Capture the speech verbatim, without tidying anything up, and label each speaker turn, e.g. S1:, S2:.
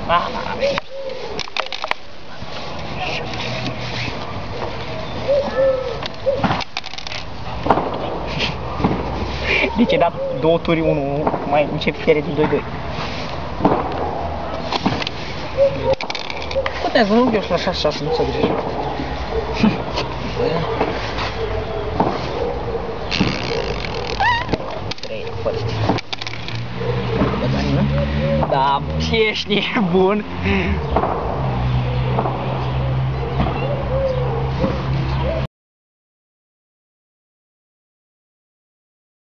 S1: Ah, deci ai dat două turi, unul mai începe fiere din doi doi. Puteți, nu eu sunt așa șase, nu se greșește. Trei, fără. Da, ești nebun.